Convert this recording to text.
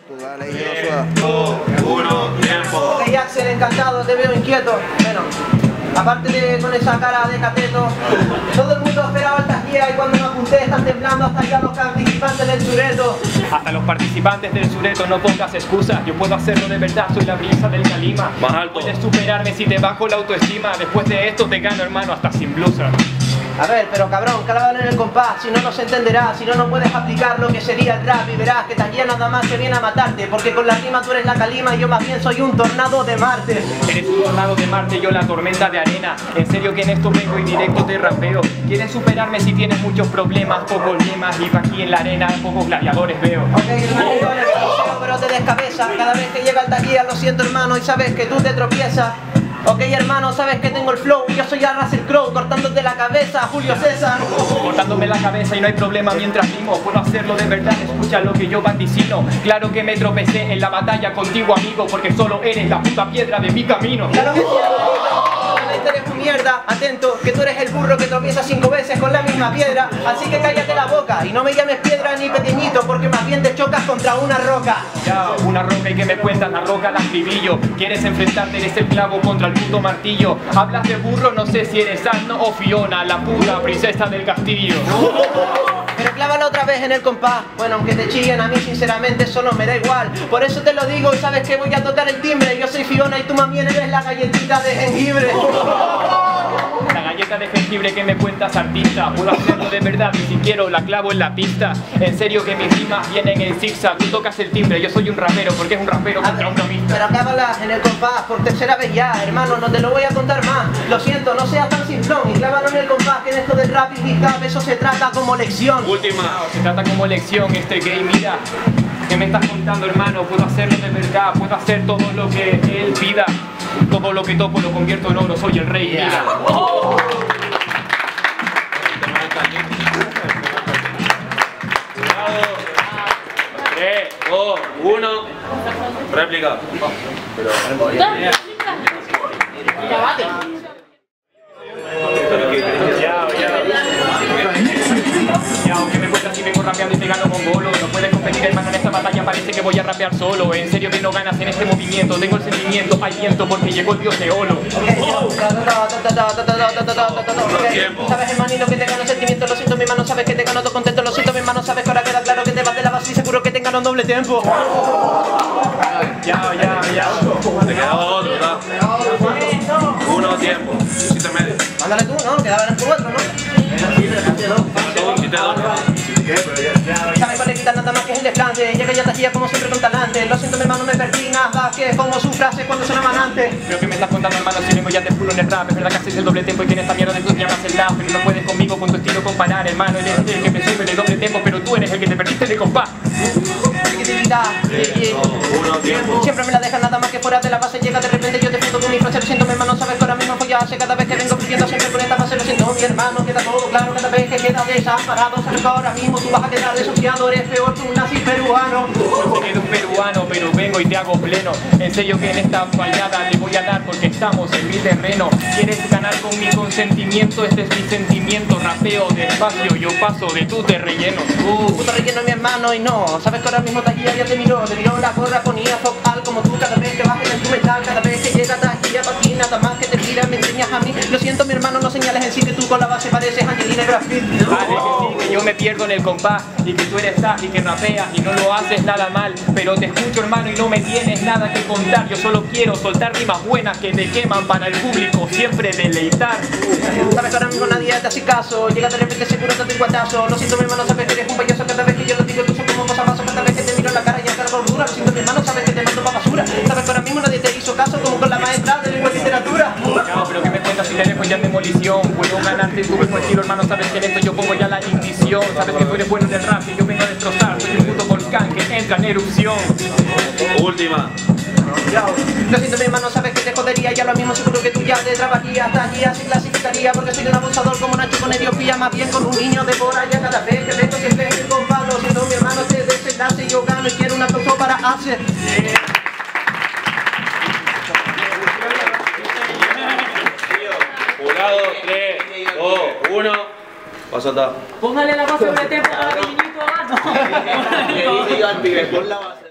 Dale, 3, 2, 1, tiempo. Ok, Axel, encantado, te veo inquieto. Bueno, aparte de con esa cara de cateto, todo el mundo esperaba el taquilla y cuando me apunté están temblando hasta ya los participantes del sureto. Hasta los participantes del sureto, no pongas excusas. Yo puedo hacerlo de verdad, soy la brisa del Calima. Más alto. Puedes superarme si te bajo la autoestima. Después de esto te gano, hermano, hasta sin blusa. A ver, pero cabrón, clávalo en el compás, si no, no se entenderá, si no, no puedes aplicar lo que sería el rap y verás que taquilla nada más que viene a matarte, porque con la rima tú eres la calima y yo más bien soy un tornado de Marte. Eres un tornado de Marte, yo la tormenta de arena. En serio que en esto vengo y directo te rapeo. Quieres superarme si tienes muchos problemas, pocos lemas, y aquí en la arena pocos gladiadores veo. Ok, hermanito, en el boxeo, pero te descabeza, cada vez que llega el taquilla lo siento hermano y sabes que tú te tropiezas. Ok hermano, sabes que tengo el flow y yo soy a Russell Crowe cortándote la cabeza, Julio César. Cortándome la cabeza y no hay problema mientras rimo. Puedo hacerlo de verdad, escucha lo que yo vaticino. Claro que me tropecé en la batalla contigo amigo, porque solo eres la puta piedra de mi camino. Claro que sí, hermanito, eres un mierda, atento, que tú eres el burro que tropieza 5 veces con la misma piedra. Así que cállate la boca y no me llames piedra ni pequeñito, porque más bien te chocas contra una roca. Ya, una roca y que me cuentas, la roca la escribillo. Quieres enfrentarte, eres el clavo contra el puto martillo. Hablas de burro, no sé si eres Asno o Fiona, la puta princesa del castillo. Pero clávalo otra vez en el compás. Bueno, aunque te chillen a mí sinceramente solo me da igual. Por eso te lo digo y sabes que voy a tocar el timbre. Yo soy Fiona y tú más bien eres la galletita de jengibre. La galleta de jengibre que me cuentas artista. Puedo hacerlo de verdad y si quiero la clavo en la pista. En serio que mis rimas vienen en zigzag. Tú tocas el timbre, yo soy un rapero porque es un rapero contra un ramista. Pero clávala en el compás por tercera vez ya, hermano, no te lo voy a contar más. Lo siento, no seas tan simplón y clávalo en el compás, que en esto del rap y hip hop eso se trata como lección. Última. Se trata como lección este game, mira. ¿Qué me estás contando, hermano? Puedo hacerlo de verdad, puedo hacer todo lo que él pida. Todo lo que toco lo convierto en oro, soy el rey, mira. ¡Oh! 3, 2, 1. Réplica. Ya, aunque me cuentas si vengo rapeando y te gano con golo. No puedes competir, hermano, en esta batalla parece que voy a rapear solo. En serio que no ganas en este movimiento. Tengo el sentimiento, hay viento porque llegó el dios de Olo. Sabes, hermanito, que te gano sentimiento, lo siento mi mano, sabes que te gano todo contento, lo siento mi mano, sabes que ahora queda claro que te vas de la base y seguro que te gano un doble tiempo. Ya. Te queda otro, ¿verdad? 1, tiempo. Hiciste medio. Mándale tú, ¿no? Quedaba en tu otro, ¿no? Sabes, coleguita, nada más que es el desplante. Llega ya taquilla como siempre con talante. Lo siento mi hermano, me perdí nada que como su frase cuando suena manante. Creo que me estás contando, hermano, si vengo ya te juro en el rap. Es verdad que haces el doble tempo y que en esta mierda de tus llamas el rap. Pero no puedes conmigo con tu estilo comparar, hermano. Eres el que me sube de doble tempo, pero tú eres el que te perdiste de compás. Siempre me la dejas nada más que fuera de la base. Llega de repente, yo te pido con mi frase. Lo siento mi hermano, sabes que ahora mismo pues ya hace cada vez que vengo fluyendo siempre con esta base. Lo siento mi hermano, queda todo claro cada vez que queda desamparado. Sabes que ahora mismo tú vas a quedar desociado. Eres peor que un nazi peruano. No soy un peruano, pero vengo y te hago pleno. En serio que en esta fallada te voy a dar porque estamos en mi terreno. Quieres ganar con mi consentimiento, este es mi sentimiento. Rapeo despacio, yo paso de tú te relleno. Puto relleno mi hermano y no. Sabes que ahora mismo taquilla ya te miró la gorra, ponía focal como tú cada vez que bajes en tu metal. Cada vez que llega taquilla pa' ti, nada más que te tira, me enseñas a mí. Lo siento mi hermano, no señales en sí que tú con la base pareces Angelina Graffiti. Vale, que sí, que yo me pierdo en el compás y que tú eres y que rapeas y no lo haces nada mal. Pero te escucho hermano y no me tienes nada que contar. Yo solo quiero soltar rimas buenas que te queman para el público, siempre deleitar. Sabes que ahora mismo nadie te hace caso. Llega de repente seguro te doy un guatazo. Lo siento mi hermano, sabes que eres un payaso. Cada vez que yo lo digo tú sos como cosa paso. Cada vez que te miro en la cara ya cargo dura. Lo siento mi hermano, sabes que te mando pa' basura. Sabes que ahora mismo nadie te hizo caso como con la maestra de lengua y literatura. No, pero que me cuentas si te dejo ya en demolición. Puedo ganarte tu mismo estilo hermano, sabes que en esto yo pongo ya la ignición. Sabes que tú eres bueno en el rap y yo vengo a destrozar. Soy un puto volcán que entra en erupción. Última. Lo siento mi hermano, sabes que te jodería. Ya lo mismo seguro que tú ya te trabajarías. Taquilla se clasificaría porque soy un abusador como Nacho con Etiopía. Más bien con un niño de Bora. Ya cada vez que vengo siempre es el compás. Lo siento mi hermano, este desenlace yo gano y quiero un aplauso para hacer. Jurado, 3, 2, 1. Va a soltar. Póngale la base de tiempo para que el niñito gane. Le dije yo al pibe, pon la base.